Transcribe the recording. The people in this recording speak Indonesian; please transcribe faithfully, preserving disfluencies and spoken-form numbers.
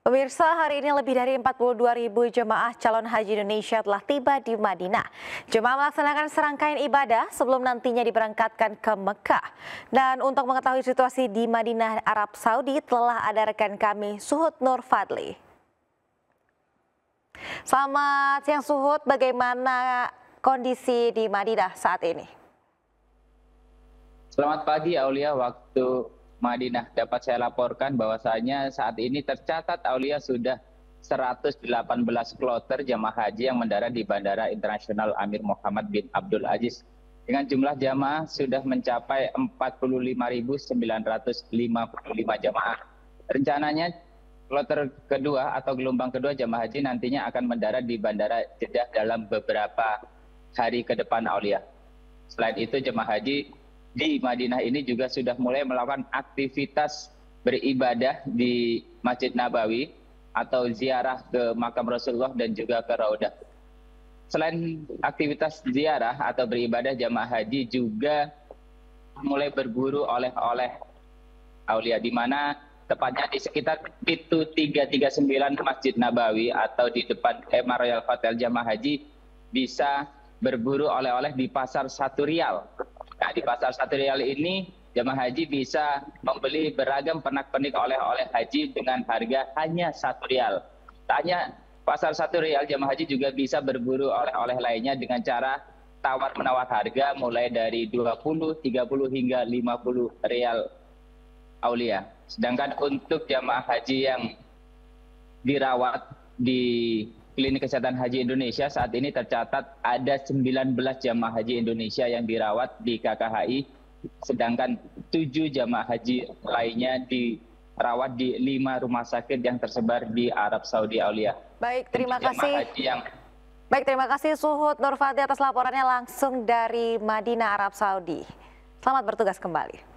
Pemirsa, hari ini lebih dari empat puluh dua ribu jemaah calon haji Indonesia telah tiba di Madinah. Jemaah melaksanakan serangkaian ibadah sebelum nantinya diberangkatkan ke Mekah. Dan untuk mengetahui situasi di Madinah, Arab Saudi, telah ada rekan kami Suhud Nur Fadli. Selamat siang Suhud, bagaimana kondisi di Madinah saat ini? Selamat pagi Aulia, waktu Madinah dapat saya laporkan bahwasanya saat ini tercatat Aulia sudah seratus delapan belas kloter jamaah haji yang mendarat di Bandara Internasional Amir Muhammad bin Abdul Aziz. Dengan jumlah jamaah sudah mencapai empat puluh lima ribu sembilan ratus lima puluh lima jamaah. Rencananya kloter kedua atau gelombang kedua jamaah haji nantinya akan mendarat di Bandara Jeddah dalam beberapa hari ke depan Aulia. Selain itu jemaah haji di Madinah ini juga sudah mulai melakukan aktivitas beribadah di Masjid Nabawi atau ziarah ke makam Rasulullah dan juga ke Raudah. Selain aktivitas ziarah atau beribadah, jamaah haji juga mulai berburu oleh-oleh Aulia, di mana tepatnya di sekitar pintu tiga tiga sembilan Masjid Nabawi atau di depan Ema Royal Hotel, jamaah haji bisa berburu oleh-oleh di pasar satu rial. Nah, di pasar satu rial ini jamaah haji bisa membeli beragam pernak-pernik oleh-oleh haji dengan harga hanya satu rial. Tak hanya pasar satu rial, jamaah haji juga bisa berburu oleh-oleh lainnya dengan cara tawar-menawar harga mulai dari dua puluh, tiga puluh hingga lima puluh rial Aulia. Sedangkan untuk jamaah haji yang dirawat di Klinik Kesehatan Haji Indonesia, saat ini tercatat ada sembilan belas jamaah haji Indonesia yang dirawat di K K H I, sedangkan tujuh jamaah haji lainnya dirawat di lima rumah sakit yang tersebar di Arab Saudi Aulia. Baik, terima kasih. Yang... Baik, terima kasih Suhud Nur Fadli atas laporannya langsung dari Madinah, Arab Saudi. Selamat bertugas kembali.